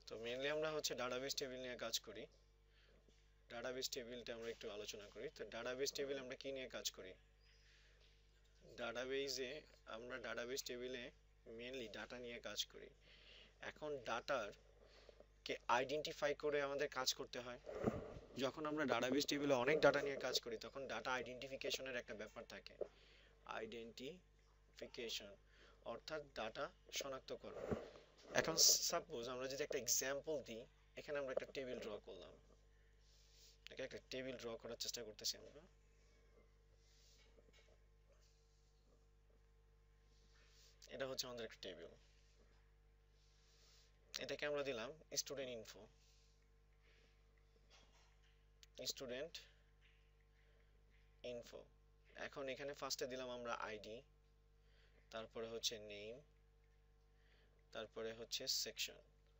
তো মেইনলি আমরা হচ্ছে ডাটাবেস টেবিল নিয়ে কাজ করি। ডাটাবেস টেবিলটা আমরা একটু আলোচনা করি। তো ডাটাবেস টেবিল আমরা কি নিয়ে কাজ করি? ডাটাবেস টেবিলে মেইনলি ডাটা নিয়ে কাজ করি। এখন ডাটার কে আইডেন্টিফাই করে আমাদের কাজ করতে হয়। যখন আমরা ডাটাবেস টেবিলে অনেক ডাটা নিয়ে কাজ করি তখন ডাটা আইডেন্টিফিকেশনের একটা ব্যাপার থাকে। আইডেন্টিফিকেশন অর্থাৎ ডাটা শনাক্তকরণ। এখন সাপোজ আমরা যদি একটা এক্সাম্পল দিই, এখানে আমরা একটা টেবিল ড্র করলাম। একটা টেবিল ড্র করার চেষ্টা করতেছি আমরা। এটা হচ্ছে আমাদের একটা টেবিল। এটাকে আমরা দিলাম স্টুডেন্ট ইনফো, স্টুডেন্ট ইনফো। এখন এখানে ফার্স্টে দিলাম আমরা আইডি, তারপরে হচ্ছে নেম, তারপরে হচ্ছে সেকশন।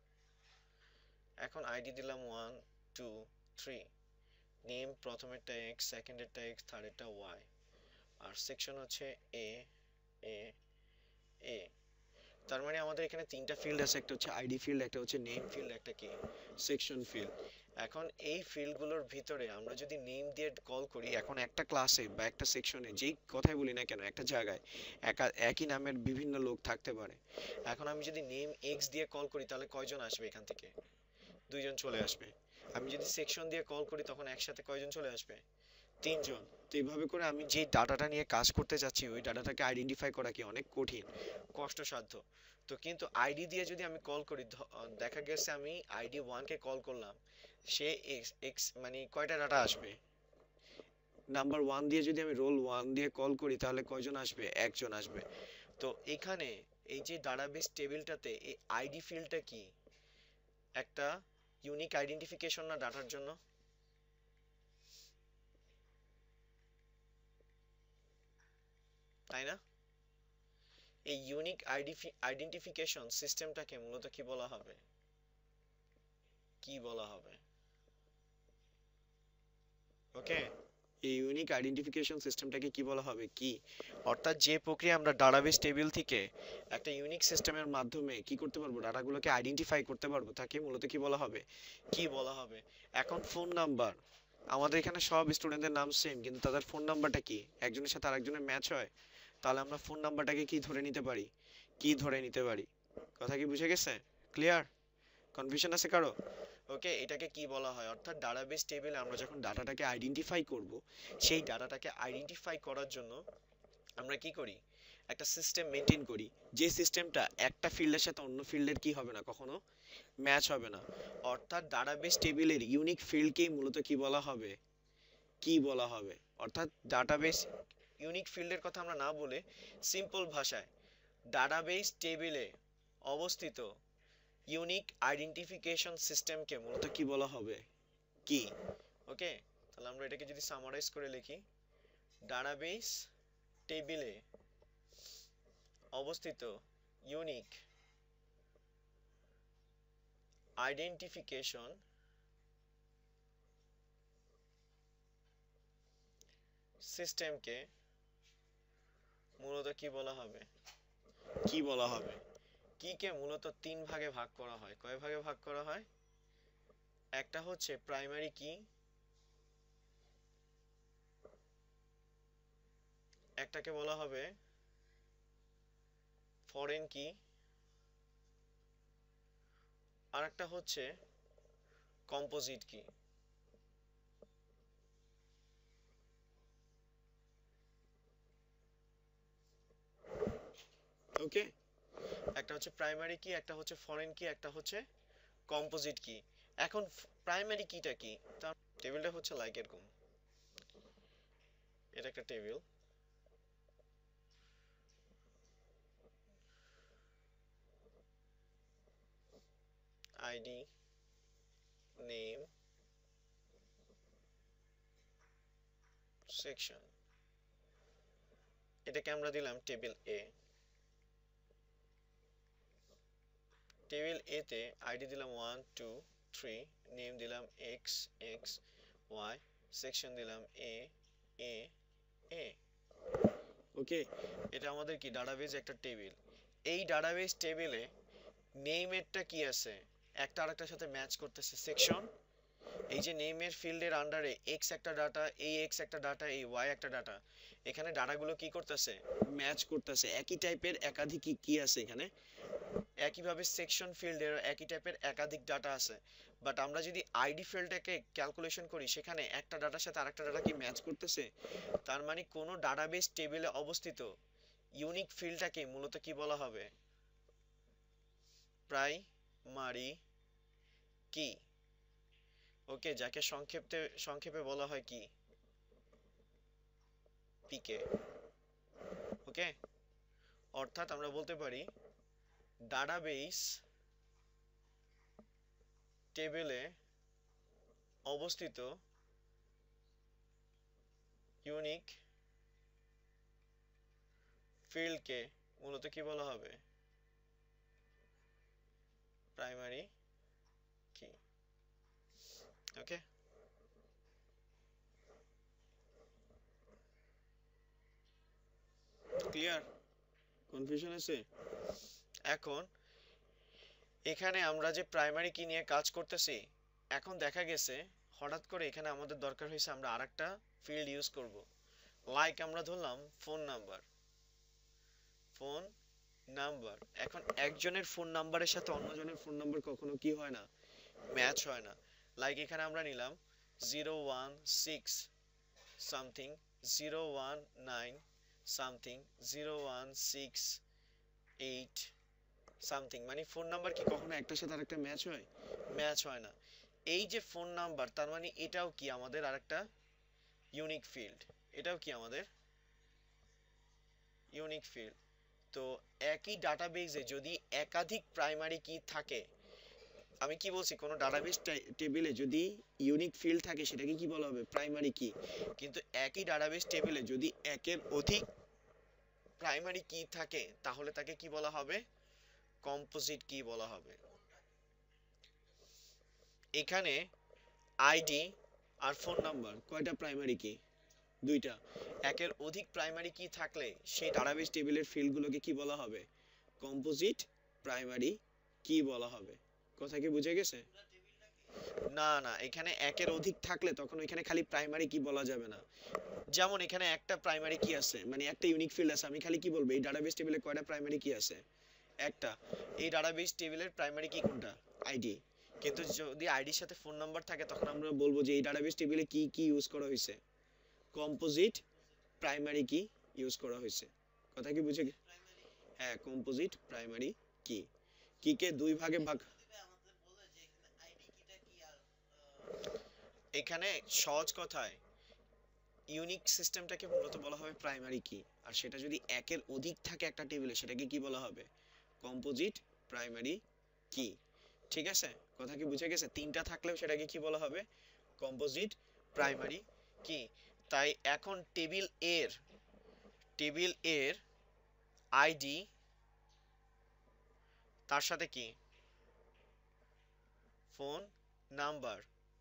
এখন আইডি দিলাম 1 2 3, নেম প্রথমেরটা এক্স, সেকেন্ডেরটা এক্স, থার্ডেরটা ওয়াই, আর সেকশন হচ্ছে এ এ এ। তার মানে আমাদের এখানে তিনটা ফিল্ড আছে, একটা হচ্ছে আইডি ফিল্ড, একটা হচ্ছে নেম ফিল্ড, একটা কি সেকশন ফিল্ড। এখন এই ফিল্ডগুলোর ভিতরে আমরা যদি নেম দিয়ে কল করি, এখন একটা ক্লাসে বা একটা সেকশনে যেই কথাই বলি না কেন একটা জায়গায় একই নামের বিভিন্ন লোক থাকতে পারে। এখন আমি যদি নেম এক্স দিয়ে কল করি তাহলে কয়জন আসবে এখান থেকে? দুইজন চলে আসবে। আমি যদি সেকশন দিয়ে কল করি তখন একসাথে কয়জন চলে আসবে? তিনজন। তো এইভাবে করে আমি যে ডাটাটা নিয়ে কাজ করতে যাচ্ছি ওই ডাটাটাকে আইডেন্টিফাই করা কি অনেক কঠিন, কষ্টসাধ্য। তো কিন্তু আইডি দিয়ে যদি আমি কল করি, দেখা গেছে আমি আইডি 1 কে কল করলাম, সে এক্স এক্স মানে কয়টা ডাটা আসবে? নাম্বার 1 দিয়ে যদি আমি রোল 1 দিয়ে কল করি তাহলে কয়জন আসবে? একজন আসবে। তো এখানে এই যে ডাটাবেস টেবিলটাতে এই আইডি ফিল্ডটা কি একটা ইউনিক আইডেন্টিফিকেশন না ডাটার জন্য? তাই না? এই ইউনিক আইডেন্টিফিকেশন সিস্টেমটাকে মূলত কি বলা হবে? কি বলা হবে? ওকে, এই ইউনিক আইডেন্টিফিকেশন সিস্টেমটাকে কি বলা হবে? কি, অর্থাৎ যে প্রক্রিয়া আমরা ডাটাবেস টেবিল থেকে একটা ইউনিক সিস্টেমের মাধ্যমে কি করতে পারবো, ডাটাগুলোকে আইডেন্টিফাই করতে পারবো, তাকে মূলত কি বলা হবে? কি বলা হবে? এখন ফোন নাম্বার, আমাদের এখানে সব স্টুডেন্টদের নাম সেম কিন্তু তাদের ফোন নাম্বারটা কি একজনের সাথে আরেকজনের ম্যাচ হয়? তাহলে আমরা ফোন নাম্বারটাকে কি ধরে নিতে পারি? কি ধরে নিতে পারি? কথা কি বুঝে গেছে? ক্লিয়ার? কনফিউশন আছে কারো? ওকে, এটাকে কি বলা হয়? অর্থাৎ ডাটাবেস টেবিলে আমরা যখন ডাটাটাকে আইডেন্টিফাই করব, সেই ডাটাটাকে আইডেন্টিফাই করার জন্য আমরা কি করি? একটা সিস্টেম মেনটেন করি, যে সিস্টেমটা একটা ফিল্ডের সাথে অন্য ফিল্ডের কি হবে না, কখনো ম্যাচ হবে না। অর্থাৎ ডাটাবেস টেবিলের ইউনিক ফিল্ডকেই মূলত কি বলা হবে? কি বলা হবে? অর্থাৎ ডাটাবেস ইউনিক ফিল্ডের কথা আমরা না বলে সিম্পল ভাষায় ডাটাবেস টেবিলে অবস্থিত ইউনিক আইডেন্টিফিকেশন সিস্টেমকে মূলত কি বলা হবে? কি। ওকে, তাহলে আমরা এটাকে যদি সামারাইজ করে লিখি, ডাটাবেস টেবিলে অবস্থিত ইউনিক আইডেন্টিফিকেশন সিস্টেমকে মূলত কি বলা হবে? কি বলা হবে? কি কে মূলত তিন ভাগে ভাগ করা হয়। কয় ভাগে ভাগ করা হয়? একটা হচ্ছে প্রাইমারি কি, একটাকে বলা হবে ফরেন কি, আর একটা হচ্ছে কম্পোজিট কি। ওকে, একটা হচ্ছে প্রাইমারি কি, একটা হচ্ছে ফরেন কি, একটা হচ্ছে কম্পোজিট কি। এখন প্রাইমারি কিটা কি? তার টেবিলটা হচ্ছে লাইক এরকম, এটা একটা টেবিল। আইডি, নেম, সেকশন, এটাকে আমরা দিলাম টেবিল এ। টেবিল এ তে আইডি দিলাম 1 2 3, নেম দিলাম এক্স এক্স ওয়াই, সেকশন দিলাম এ এ এ। ওকে, এটা আমাদের কি ডাটাবেজ একটা টেবিল। এই ডাটাবেজ টেবিলে নেমেরটা কি আছে? একটা আরেকটার সাথে ম্যাচ করতেছে সেকশন। এই যে নেমের ফিল্ডের আন্ডারে এক্স একটা ডাটা, এই এক্স একটা ডাটা, এই ওয়াই একটা ডাটা, এখানে ডাটাগুলো কি করতেছে, ম্যাচ করতেছে। একই টাইপের একাধিক কি আছে এখানে, একইভাবে সেকশন ফিল্ডের একই টাইপের একাধিক ডাটা আছে। বাট আমরা যদি আইডি ফিল্ডটাকে ক্যালকুলেশন করি, সেখানে একটা ডাটার সাথে আরেকটা ডাটা কি ম্যাচ করতেছে। তার মানে কোনো ডাটাবেস টেবিলে অবস্থিত ইউনিক ফিল্ডটাকে মূলত কি বলা হবে, প্রাইমারি কি। ওকে, যাকে সংক্ষেপে বলা হয় কি, পিকে। ওকে, অর্থাৎ আমরা বলতে পারি ডাটাবেস টেবিলে অবস্থিত ইউনিক ফিল্ডকে মূলত কি বলা হবে, প্রাইমারি কি। ওকে, ক্লিয়ার? কনফিউশন আছে? এখন এখানে আমরা যে প্রাইমারি কি নিয়ে কাজ করতেছি, এখন দেখা গেছে হঠাৎ করে এখানে আমাদের দরকার হয়েছে আমরা আরেকটা ফিল্ড ইউজ করব। লাইক আমরা ধরলাম ফোন নাম্বার। ফোন নাম্বার, এখন একজনের ফোন নাম্বারের সাথে অন্যজনের ফোন নাম্বার কখনো কি হয় না, ম্যাচ হয় না। লাইক এখানে আমরা নিলাম 016 সামথিং 019 সামথিং 0168 সামথিং, মানে ফোন নাম্বার কি কখনো একটার সাথে আরেকটা ম্যাচ হয়, ম্যাচ হয় না। এই যে ফোন নাম্বার, তার মানে এটাও কি আমাদের আরেকটা ইউনিক ফিল্ড, এটাও কি আমাদের ইউনিক ফিল্ড। তো একই ডাটাবেসে যদি একাধিক প্রাইমারি কি থাকে, আমি কি বলছি, কোনো ডাটাবেস টেবিলে যদি ইউনিক ফিল্ড থাকে সেটাকে কি বলা হবে, প্রাইমারি কি। কিন্তু একই ডাটাবেস টেবিলে যদি একের অধিক প্রাইমারি কি থাকে, তাহলে তাকে কি বলা হবে, কম্পোজিট কি বলা হবে। এখানে আইডি আর ফোন নাম্বার কয়টা প্রাইমারি কি, দুইটা। একের অধিক প্রাইমারি কি থাকলে সেই ডাটাবেস টেবিলের ফিল্ডগুলোকে কি বলা হবে, কম্পোজিট প্রাইমারি কি বলা হবে। কথা কি বুঝে গেছে? না না, এখানে একের অধিক থাকলে তখন ওইখানে খালি প্রাইমারি কি বলা যাবে না। যেমন এখানে একটা প্রাইমারি কি আছে, মানে একটা ইউনিক ফিল্ড আছে, আমি খালি কি বলবো, এই ডাটাবেস টেবিলে কয়টা প্রাইমারি কি আছে, একটা। এই ডাটাবেস টেবিলের প্রাইমারি কি কোনটা, আইডি। কিন্তু যদি আইডির সাথে ফোন নাম্বার থাকে, তখন আমরা বলবো যে এই ডাটাবেস টেবিলে কি কি ইউজ করা হয়েছে, কম্পোজিট প্রাইমারি কি ইউজ করা হয়েছে। কথা কি বুঝে? হ্যাঁ, কম্পোজিট প্রাইমারি কি। কি কে দুই ভাগে ভাগ। এখানে সহজ কথায় ইউনিক সিস্টেমটাকে মূলত বলা হবে প্রাইমারি কি। আর সেটা যদি একের অধিক থাকে একটা টেবিলে, সেটাকে কি বলা হবে, কম্পোজিট প্রাইমারি কি। ঠিক আছে, কথা কি বুঝে গেছে? তিনটা থাকলেও সেটাকে কি বলা হবে, কম্পোজিট প্রাইমারি কি। তাই এখন টেবিল এর আইডি তার সাথে কি, ফোন নাম্বার।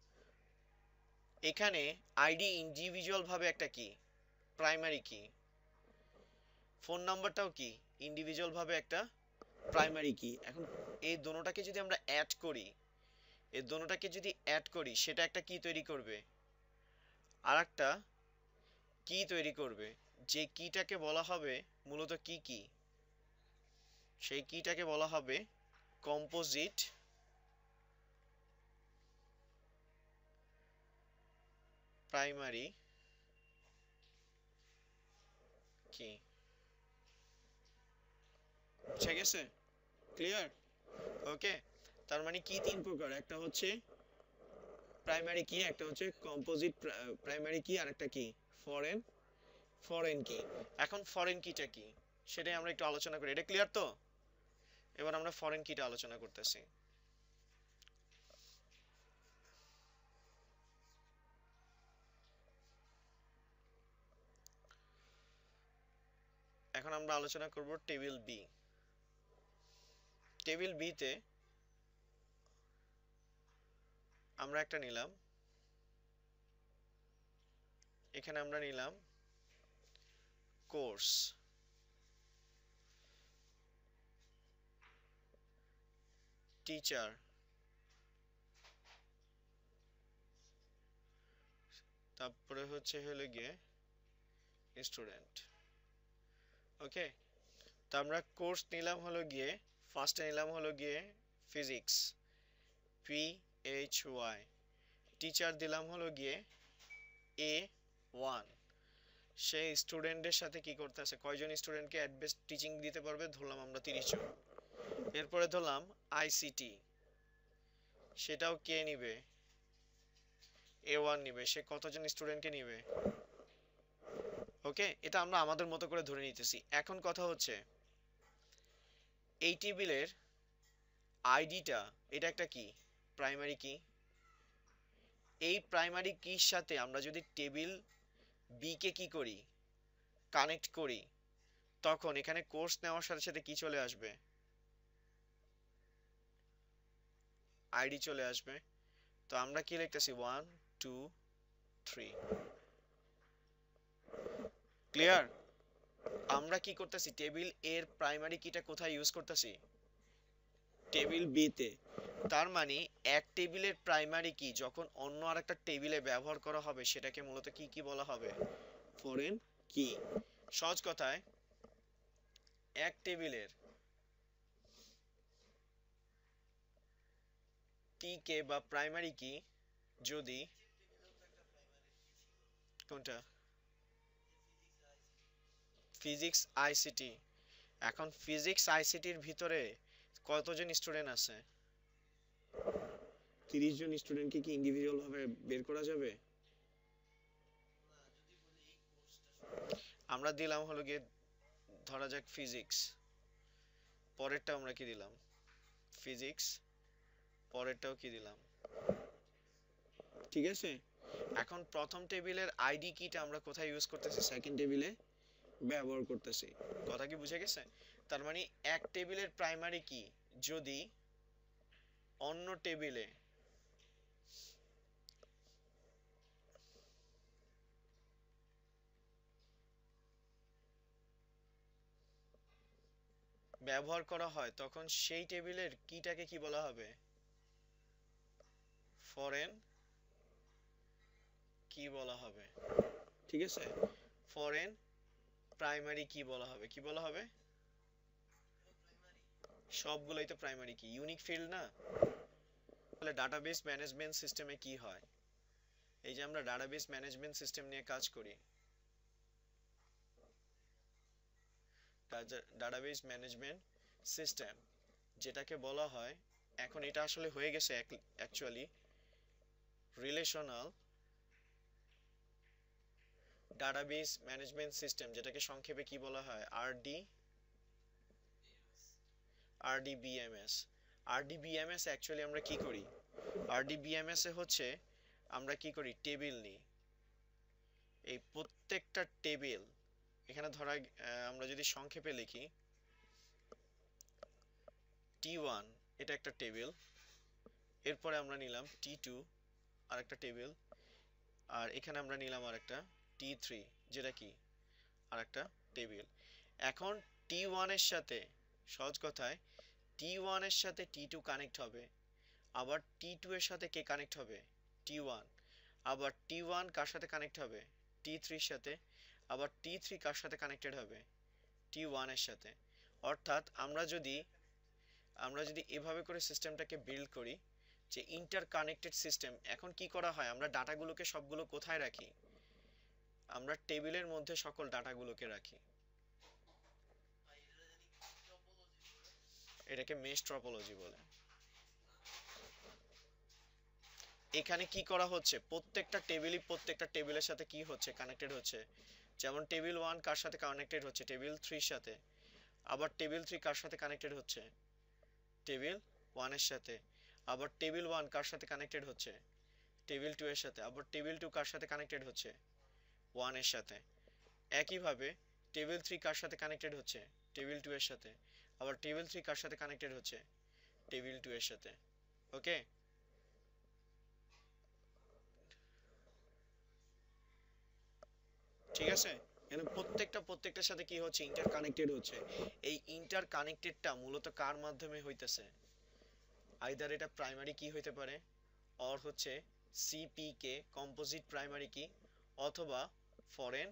এখানে আইডি ইন্ডিভিজুয়াল ভাবে একটা কি, প্রাইমারি কি। ফোন নাম্বারটাও কি ইন্ডিভিজুয়াল ভাবে একটা প্রাইমারি কি। এখন এই দোনোটাকে যদি আমরা অ্যাড করি, সেটা একটা কি তৈরি করবে, আরেকটা কি তৈরি করবে। যে কিটাকে বলা হবে মূলত কি, সেই কিটাকে বলা হবে কম্পোজিট প্রাইমারি কি। বুঝে গেছে? ক্লিয়ার? ওকে, তার মানে কি তিন প্রকার, একটা হচ্ছে প্রাইমারি কি, একটা হচ্ছে কম্পোজিট প্রাইমারি কি, আর একটা কি ফরেন কি। এখন ফরেন কিটা কি সেটাই আমরা একটু আলোচনা করি। এটা ক্লিয়ার তো? এবার আমরা ফরেন কিটা আলোচনা করতেছি। এখন আমরা আলোচনা করব টেবিল বি। টেবিল বি তে আমরা একটা নিলাম, এখানে আমরা নিলাম কোর্স, টিচার, তারপরে হচ্ছে হলো গিয়ে স্টুডেন্ট। ওকে, তো আমরা কোর্স নিলাম হলো গিয়ে, ফার্স্টে নিলাম হলো গিয়ে ফিজিক্স, PHY, টিচার দিলাম হলো গিয়ে A1। সেই স্টুডেন্টের সাথে কি করতেছে, কয়জন স্টুডেন্টকে অ্যাট বেস্ট টিচিং দিতে পারবে, ধরলাম আমরা 30 জন। এরপরে ধরলাম ICT, সেটাও কে নিবে, A1 নিবে, সে কতজন স্টুডেন্টকে নিবে। ওকে, এটা আমরা আমাদের মতো করে ধরে নিতেছি। এখন কথা হচ্ছে এই টেবিলের আইডিটা, এটা একটা কি, প্রাইমারি কি। এই প্রাইমারি কির সাথে আমরা যদি টেবিল বি কে কি করি, কানেক্ট করি, তখন এখানে কোর্স নেওয়ার সাথে সাথে কি চলে আসবে, আইডি চলে আসবে। তো আমরা কি লিখতেছি, 1 2 3। ক্লিয়ার? আমরা কি করতেছি, টেবিল এর প্রাইমারি কিটা কোথায় ইউজ করতেছি, টেবিল বি তে। তার মানে এক টেবিলের প্রাইমারি কি যখন অন্য আরেকটা টেবিলে ব্যবহার করা হবে, সেটাকে মূলত কি কি বলা হবে, ফরেন কি। সহজ কথায় এক টেবিলের কে বা প্রাইমারি কি যদি, কোনটা, ফিজিক্স ICT। এখন ফিজিক্স ICTর ভিতরে কতজন স্টুডেন্ট আছে, 30 জন স্টুডেন্টকে কি ইন্ডিভিজুয়াল ভাবে বের করা যাবে। আমরা দিলাম হলো গিয়ে ধরা যাক ফিজিক্স, পরেরটা আমরা কি দিলাম, ফিজিক্স, পরেরটাও কি দিলাম, ঠিক আছে। এখন প্রথম টেবিলের আইডি কিটা আমরা কোথায় ইউজ করতেছি, সেকেন্ড টেবিলে ব্যবহার করতেছি। কথা কি বুঝে গেছে? তার মানে এক টেবিলের প্রাইমারি কি যদি অন্য টেবিলে ব্যবহার করা হয়, তখন সেই টেবিলের কিটাকে কি বলা হবে, ফরেন কি বলা হবে। ঠিক আছে, ফরেন প্রাইমারি কি বলা হবে, কি বলা হবে, সবগুলোই তো প্রাইমারি কি, ইউনিক ফিল্ড না। তাহলে ডাটাবেস ম্যানেজমেন্ট সিস্টেমে কি হয়, এই যে আমরা ডাটাবেস ম্যানেজমেন্ট সিস্টেম নিয়ে কাজ করি, ডাটাবেস ম্যানেজমেন্ট সিস্টেম যেটাকে বলা হয়, এখন এটা আসলে হয়ে গেছে actually relational database management system, যেটাকে সংক্ষেপে কি বলা হয়, RDBMS। RDBMS অ্যাকচুয়ালি আমরা কি করি, RDBMS এ হচ্ছে আমরা কি করি, টেবিল নিই, এই প্রত্যেকটা টেবিল, এখানে ধরা আমরা যদি সংক্ষেপে লিখি T1, এটা একটা টেবিল, এরপরে আমরা নিলাম T2 আরেকটা টেবিল, আর এখানে আমরা নিলাম আরেকটা T3, যেটা কি আরেকটা টেবিল। এখন T1 এর সাথে, সহজ কথায় T1 এর সাথে T2 কানেক্ট হবে, আবার T2 এর সাথে কে কানেক্ট হবে, T1, আবার T1 কার সাথে কানেক্ট হবে, T3 এর সাথে, আবার T3 কার সাথে কানেক্টেড হবে, T1 এর সাথে। অর্থাৎ আমরা যদি এভাবে করে সিস্টেমটাকে বিল্ড করি যে ইন্টার কানেক্টেড সিস্টেম, এখন কি করা হয়, আমরা ডাটাগুলোকে সবগুলো কোথায় রাখি, আমরা টেবিলের মধ্যে সকল ডাটাগুলোকে রাখি, এটাকে মেশ টপোলজি বলে। এখানে কি করা হচ্ছে, প্রত্যেকটা টেবিলের সাথে কি হচ্ছে, কানেক্টেড হচ্ছে। যেমন টেবিল 1 কার সাথে কানেক্টেড হচ্ছে, টেবিল 3 এর সাথে, আবার টেবিল 3 কার সাথে কানেক্টেড হচ্ছে, টেবিল 1 এর সাথে, আবার টেবিল 1 কার সাথে কানেক্টেড হচ্ছে, টেবিল 2 এর সাথে, আবার টেবিল 2 কার সাথে কানেক্টেড হচ্ছে, 1 এর সাথে। একইভাবে টেবিল 3 কার সাথে কানেক্টেড হচ্ছে, টেবিল 2 এর সাথে, আবার টেবিল 3 কার সাথে কানেক্টেড হচ্ছে, টেবিল 2 এর সাথে। ওকে, ঠিক আছে। এখানে প্রত্যেকটার সাথে কি হচ্ছে, ইন্টার কানেক্টেড হচ্ছে। এই ইন্টার কানেক্টেডটা মূলত কার মাধ্যমে হইতেছে, আইদার এটা প্রাইমারি কি হইতে পারে, অর হচ্ছে CPK কম্পোজিট প্রাইমারি কি, অথবা ফরেন,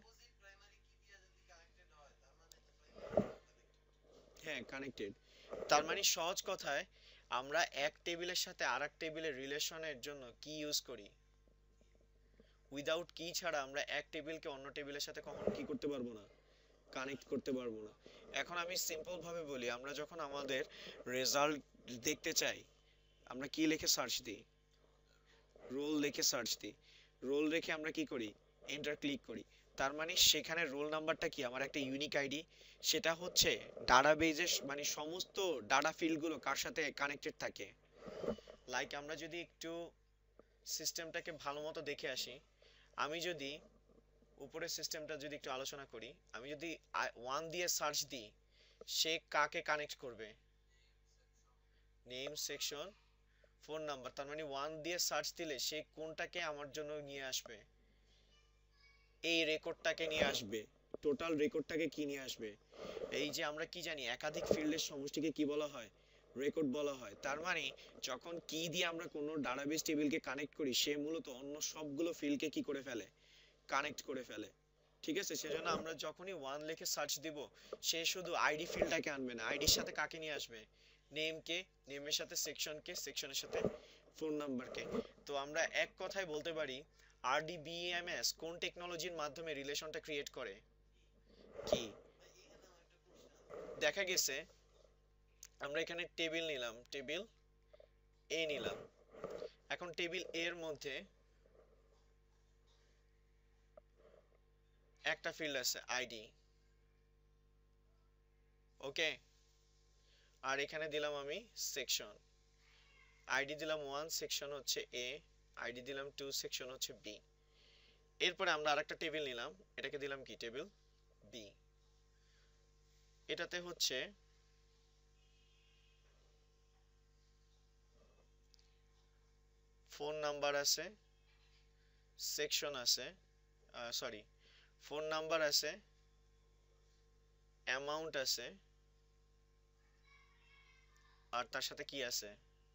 হ্যাঁ কানেক্টেড। তার মানে সহজ কথায় আমরা এক টেবিলের সাথে আরেক টেবিলের রিলেশনের জন্য কি ইউজ করি, উইদাউট কি ছাড়া আমরা এক টেবিলকে অন্য টেবিলের সাথে কখনো কি করতে পারবো না, কানেক্ট করতে পারবো না। এখন আমি সিম্পল ভাবে বলি, আমরা যখন আমাদের রেজাল্ট দেখতে চাই আমরা কি লিখে সার্চ দিই, রোল লিখে সার্চ দিই, রোল রেখে আমরা কি করি, এন্টার ক্লিক করি। তার মানে সেখানে রোল নাম্বারটা কি, আমার একটা ইউনিক আইডি, সেটা হচ্ছে ডাটাবেজে মানে সমস্ত ডাটা ফিল্ডগুলো কার সাথে কানেক্টেড থাকে। লাইক আমরা যদি একটু সিস্টেমটাকে ভালো মতো দেখে আসি, আমি যদি উপরের সিস্টেমটা যদি একটু আলোচনা করি, আমি যদি 1 দিয়ে সার্চ দিই, সে কাকে কানেক্ট করবে, নেম, সেকশন, ফোন নাম্বার। তার মানে 1 দিয়ে সার্চ দিলে সে কোনটাকে আমার জন্য নিয়ে আসবে, এই রেকর্ডটাকে নিয়ে আসবে, টোটাল রেকর্ডটাকে কি নিয়ে আসবে। এই যে আমরা কি জানি একাধিক ফিল্ডের সমষ্টিকে কি বলা হয়, রেকর্ড বলা হয়। তার মানে যখন কি দিয়ে আমরা কোনো ডাটাবেস টেবিলকে কানেক্ট করি, সে মূলত অন্য সবগুলো ফিল্ডকে কি করে ফেলে, কানেক্ট করে ফেলে। ঠিক আছে, সেজন্য আমরা যখনই 1 লিখে সার্চ দিব, সে শুধু আইডি ফিল্ডটাকে আনবে না, আইডির সাথে কাকে নিয়ে আসবে, নেমকে, নেমের সাথে সেকশনকে, সেকশনের সাথে ফোন নাম্বারকে। তো আমরা এক কথায় বলতে পারি আরডিবিএমএস কোন টেকনোলজির মাধ্যমে রিলেশনটা ক্রিয়েট করে, কি। দেখা গেছে আমরা এখানে টেবিল নিলাম, টেবিল এ নিলাম। এখন টেবিল এর মধ্যে একটা ফিল্ড আছে আইডি, ওকে। আর এখানে দিলাম আমি সেকশন, আইডি দিলাম 1, সেকশন হচ্ছে এ, আইডি দিলাম 2, সেকশন হচ্ছে বি। এরপরে আমরা আরেকটা টেবিল নিলাম, এটাকে দিলাম কি, টেবিল বি। এটাতে হচ্ছে ফোন নাম্বার আছে, সেকশন আছে, সরি, ফোন নাম্বার আছে, অ্যামাউন্ট আছে, আর তার সাথে কি আছে,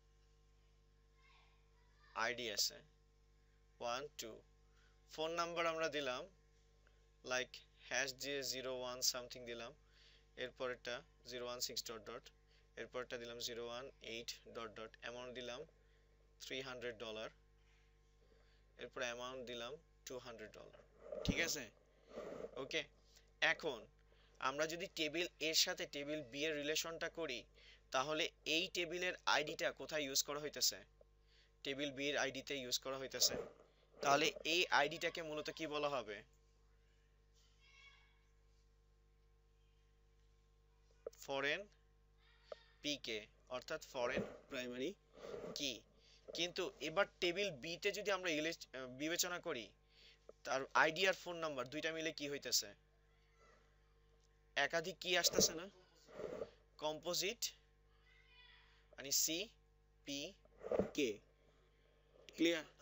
আইডি আছে 1 2। ফোন নাম্বার আমরা দিলাম লাইক হ্যাশ দিয়ে 01 সামথিং দিলাম, এরপরেরটা 016 ডট ডট, এরপরটা দিলাম 018 ডট ডট, অ্যামাউন্ট দিলাম $300, এরপর অ্যামাউন্ট দিলাম $200। ঠিক আছে, ওকে। এখন আমরা যদি টেবিল এর সাথে টেবিল বি এর রিলেশনটা করি, তাহলে এই টেবিলের আইডিটা কোথায় ইউজ করা হইতেছে, টেবিল বি এর আইডিতে ইউজ করা হইতেছে। তাহলে এই আইডিটাকে মূলত কি বলা হবে, ফরেন পিকে, অর্থাৎ ফরেন প্রাইমারি কি। কিন্তু এবার টেবিল বি তে যদি আমরা বিবেচনা করি, তার আইডি আর ফোন নাম্বার দুইটা মিলে কি হইতেছে, একাধিক কি আসতেছে না, কম্পোজিট মানে সি পি কে। ক্লিয়ার,